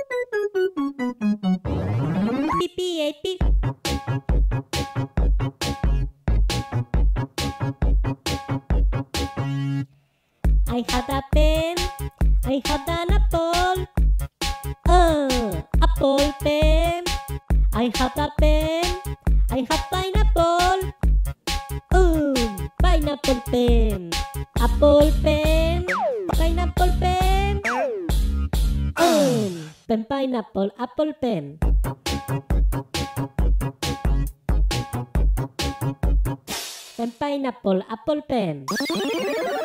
PPAP. I had a pen, I had an apple, apple pen. I had a pen, I had pineapple, pineapple pen. Apple pen, pineapple pen, pen pineapple, apple pen. Pen pineapple, apple pen.